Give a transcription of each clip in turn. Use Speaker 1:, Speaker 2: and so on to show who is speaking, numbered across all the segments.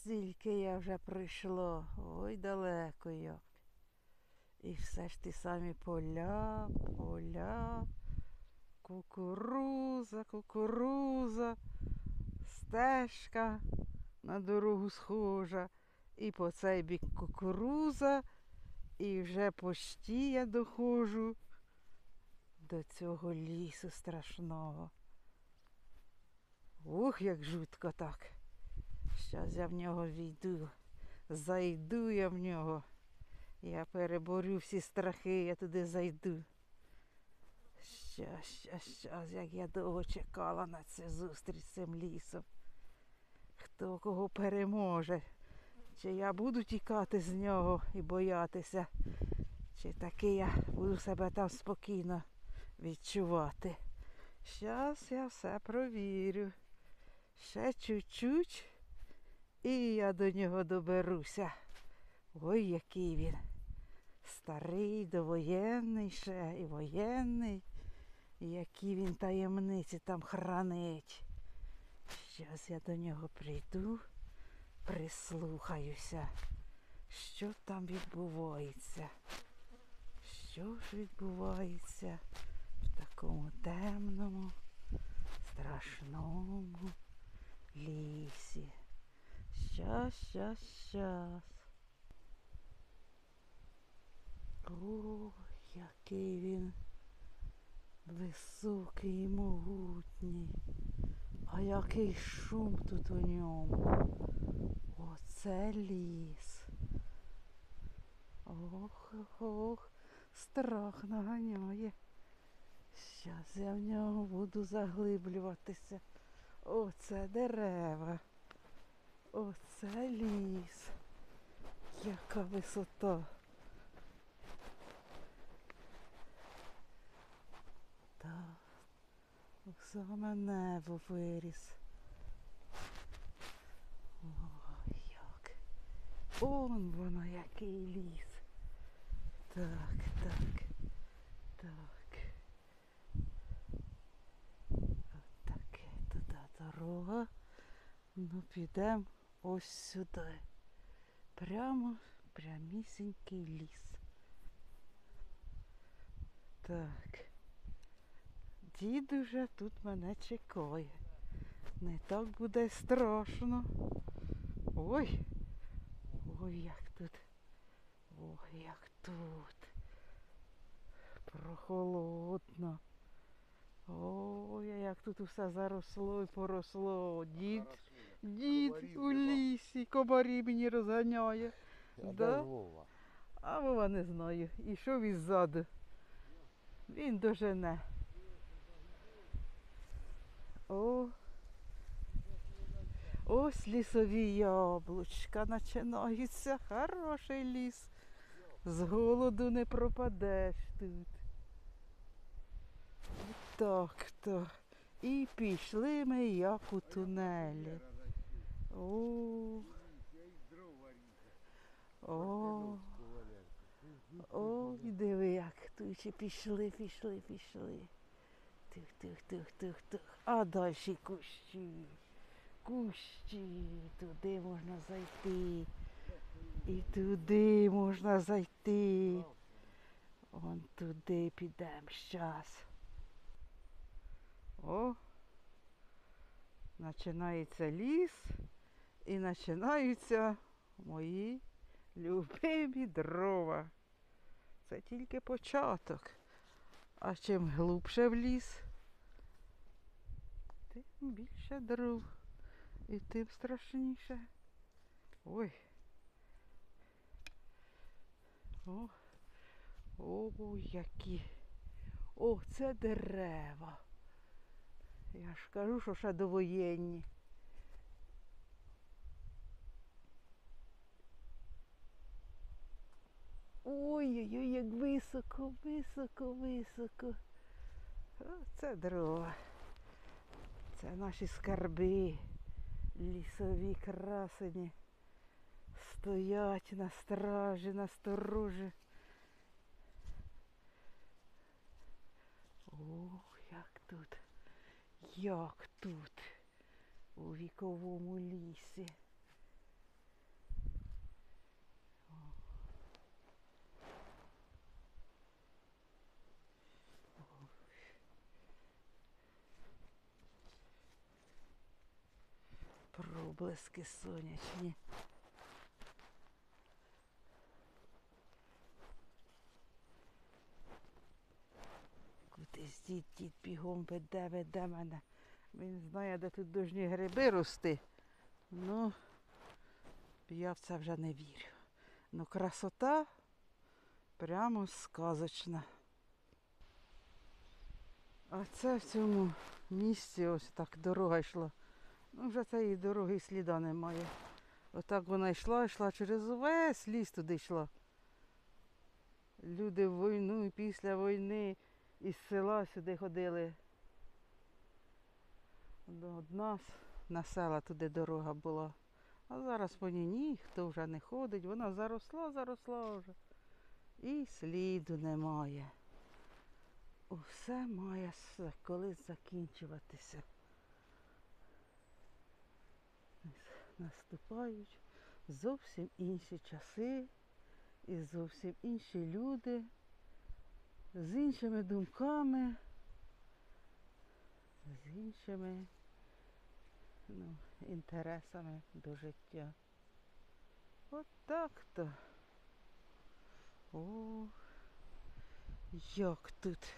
Speaker 1: стільки я вже пройшла, ой далеко як. І все ж ті самі поля, кукуруза, стежка на дорогу схожа. І по цей бік кукуруза, і вже почти я доходжу до цього лісу страшного. Ух, як жутко так. Щас я в нього війду, зайду я в нього. Я переборю всі страхи, я туди зайду. Щас, як я довго чекала на цю зустріч з цим лісом. Хто кого переможе. Чи я буду тікати з нього і боятися, чи таки я буду себе там спокійно відчувати. Щас я все провірю. Ще чуть-чуть і я до нього доберуся. Ой, який він. Старий, довоєнний ще і воєнний. Які він таємниці там хранить. Щас я до нього прийду, прислухаюся. Що там відбувається? Що ж відбувається в такому темному, страшному лісі? Щас. О, який він високий і могутній. А який шум тут у ньому. Оце ліс. Ох, страх наганяє. Щас я в нього буду заглиблюватися. Оце дерева. Оце ліс. Яка висота. Так, саме небо виріс. Ой, як. Он воно, який ліс. Так. От таке туди дорога. Ну, підемо ось сюди. Прямісінький ліс. Так. Дід уже тут мене чекає. Не так буде страшно. Ой, як тут. Ой, як тут. Прохолодно. Ой, як тут усе заросло і поросло. Дід у лісі, комарі мені розганяє. Да? А Вова не знаю. Ішов іззаду. Він дожене. Ось лісові яблучка починаються. Хороший ліс. З голоду не пропадеш тут. Так. І пішли ми як у тунелі. Ой, диви, як тут пішли. Тух. А далі кущі, туди можна зайти. І туди можна зайти. Вон туди підемо щас. Починається ліс і починаються мої любимі дрова. Це тільки початок. А чим глибше в ліс, тим більше дров. І тим страшніше. Ой. Які. Це дерева. Я ж кажу, що ще довоєнні. Ой, як високо. Це дрова. Це наші скарби. Лісові красені. Стоять на стражі, на сторожі. Як тут, у віковому лісі. Проблиски сонячні. Кудись дід бігом веде мене. Він знає, де тут дожні гриби рости. Ну, я в це вже не вірю. Ну, красота прямо сказочна. А це в цьому місці ось так дорога йшла. Ну, вже цієї дороги і сліда немає. Отак вона йшла через весь ліс туди йшла. Люди в війну і після війни із села сюди ходили. До нас на села туди дорога була. А зараз по ній ніхто вже не ходить. Вона заросла вже. І сліду немає. Усе має колись закінчуватися. Наступають зовсім інші часи і зовсім інші люди з іншими думками, з іншими інтересами до життя. От так-то. О, як тут.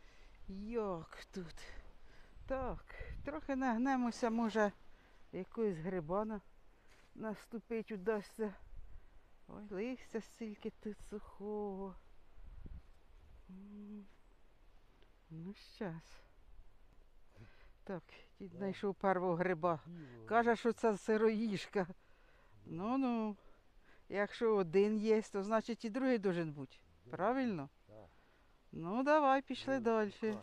Speaker 1: Так, трохи нагнемося, може, якоїсь гриба наступить удасться. Ой, листя стільки тут сухого. Ну, щас. Так, дід знайшов першого гриба. Каже, що це сироїжка. Ну, якщо один є, то значить і другий должен бути. Правильно?
Speaker 2: Так.
Speaker 1: Ну, давай, пішли далі.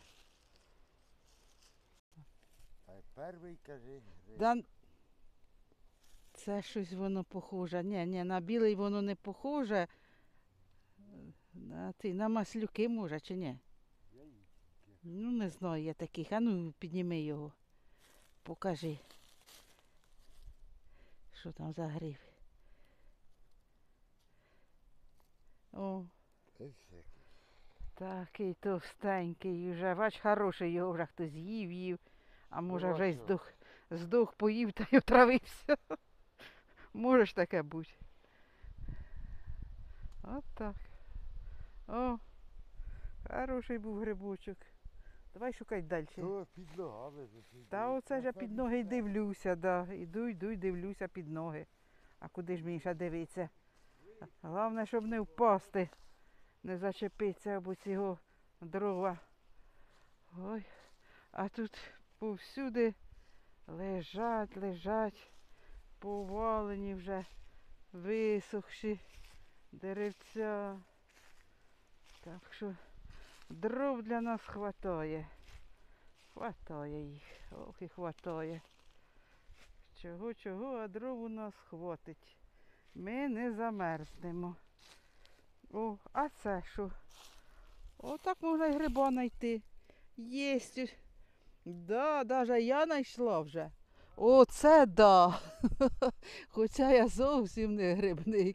Speaker 2: А перший, кажи, гриб.
Speaker 1: Да, це щось воно похоже. Ні, на білий воно не похоже. На маслюки може чи ні? Ну, не знаю я таких. А ну, підніми його. Покажи. Що там за гриб? О, такий товстенький вже. Бач, хороший, його вже хтось їв. А може вже й здох, поїв та й отравився. Може ж таке бути. От так. О, хороший був грибочок. Давай шукай далі.
Speaker 2: То під ногами.
Speaker 1: Та оце ж я під ноги й дивлюся, да. Іду й дивлюся під ноги. А куди ж мені ще дивитися? Головне, щоб не впасти, не зачепитися або цього дрова. Ой, а тут повсюди лежать, повалені вже, висохші деревця. Так що дров для нас хватає. Хватає їх. Ох і хватає. Чого, а дров у нас хватить. Ми не замерзнемо. О, а це що? Отак можна і гриба знайти. Єсть. Да, навіть я знайшла вже. Оце да. Хоча я зовсім не грибник.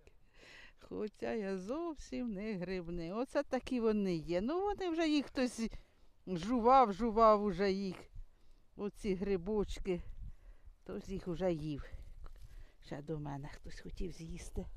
Speaker 1: Оце такі вони є. Ну вони вже їх хтось жував уже їх. Оці грибочки. Хтось їх уже їв. Ще до мене хтось хотів з'їсти.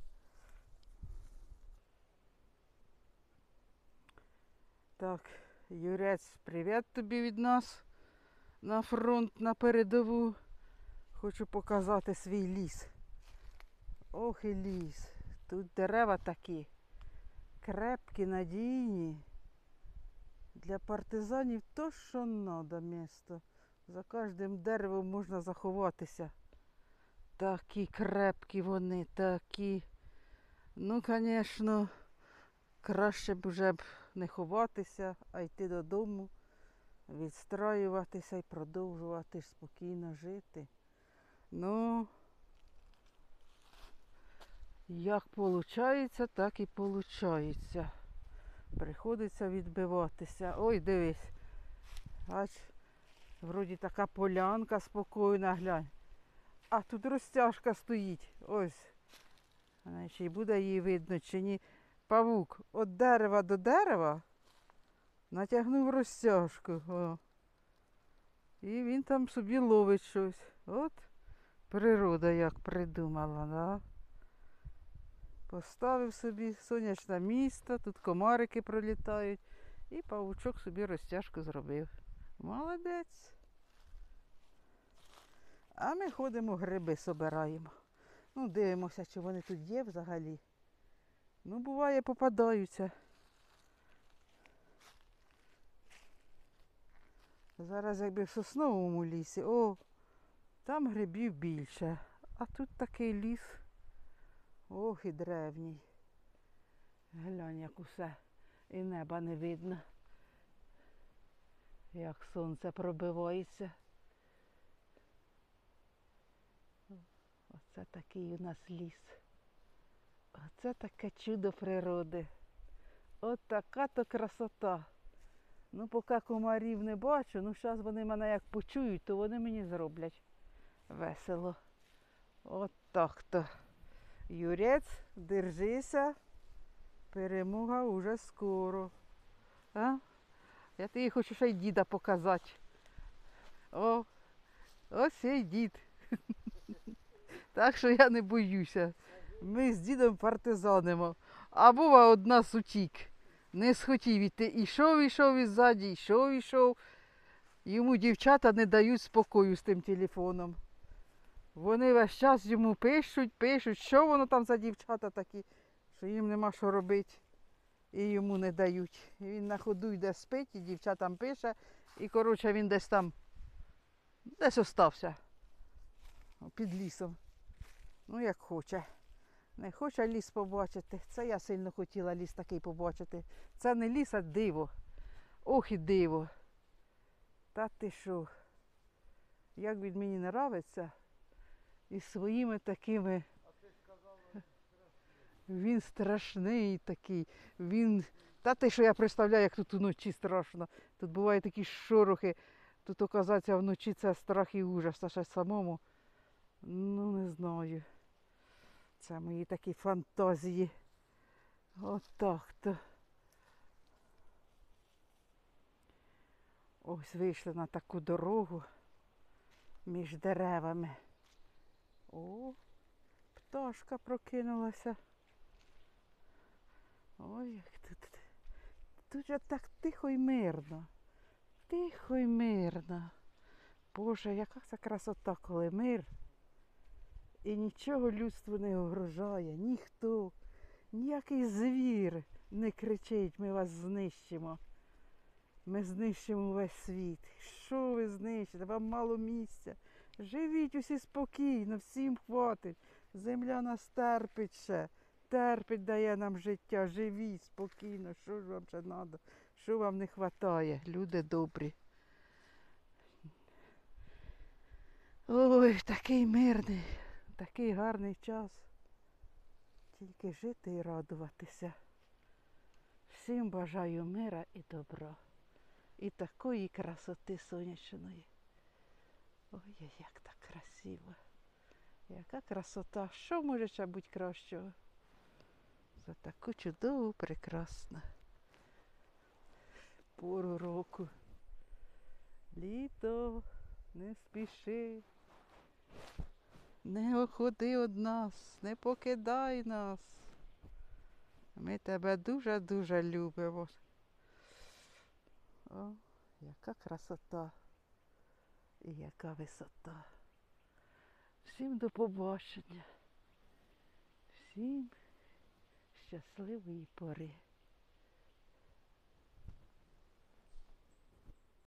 Speaker 1: Так, Юрець, привіт тобі від нас на фронт, на передову. Хочу показати свій ліс. Ох і ліс. Тут дерева такі крепкі, надійні. Для партизанів то, що треба місто. За кожним деревом можна заховатися. Такі крепкі вони, такі. Ну, звісно, краще б вже не ховатися, а йти додому, відстраюватися і продовжувати спокійно жити. Ну, як виходить, так і виходить. Приходиться відбиватися. Ой, дивись. Бач, вроді така полянка спокійна, глянь. А тут розтяжка стоїть. Ось. Чи буде її видно, чи ні. Павук від дерева до дерева натягнув розтяжку. О. І він там собі ловить щось. От Природа як придумала, да? Поставив собі сонячне місто, тут комарики пролітають, і павучок собі розтяжку зробив. Молодець. А ми ходимо, гриби собираємо. Ну, дивимося, чи вони тут є взагалі. Ну, буває, попадаються. Зараз якби в сосновому лісі, там грибів більше. А тут такий ліс. Ох, і древній. Глянь, як усе. І неба не видно. Як сонце пробивається. Оце такий у нас ліс. Оце таке чудо природи. От така то красота. Ну, поки комарів не бачу, ну зараз вони мене як почують, то вони мені зроблять весело. От так-то. Юрець, держися. Перемога уже скоро. А? Я тобі хочу ще й діда показати. Ось і дід. Так що я не боюся. Ми з дідом партизанимо. А бува одна утік. Не схотів іти. Ішов іззаді, ішов. Йому дівчата не дають спокою з тим телефоном. Вони весь час йому пишуть, що воно там за дівчата такі, що їм нема що робити. І йому не дають. І він на ходу йде спить, і дівчатам пише. І, коротше, він десь остався. Під лісом. Ну, як хоче. Не хоче ліс побачити. Це я сильно хотіла ліс такий побачити. Це не ліс, а диво. Ох і диво. Та ти що? Як він мені нравиться. І своїми такими. Він страшний такий. Та ти що я представляю, як тут вночі страшно. Тут бувають такі шорохи. Тут оказатися вночі це страх і ужас. А ще самому. Ну, не знаю. Це мої такі фантазії. От так-то. Ось вийшли на таку дорогу між деревами. О, пташка прокинулася. Ой, як тут. Тут же так тихо й мирно. Тихо й мирно. Боже, яка це красота, коли мир. І нічого людству не угрожає, ніхто, ніякий звір не кричить, ми вас знищимо. Ми знищимо весь світ. Що ви знищите? Вам мало місця. Живіть усі спокійно, всім хватить. Земля нас терпить ще. Терпить, дає нам життя. Живіть спокійно. Що ж вам ще треба? Що вам не вистачає? Люди добрі. Ой, такий мирний. Такий гарний час. Тільки жити і радуватися. Всім бажаю мира і добра. І такої красоти сонячної. Ой, як так красиво. Яка красота. Що може ще бути кращого? За таку чудову, прекрасну пору року. Літо, не спіши. Не уходи від нас, не покидай нас. Ми тебе дуже-дуже любимо. О, яка красота і яка висота. Всім до побачення. Всім щасливої пори.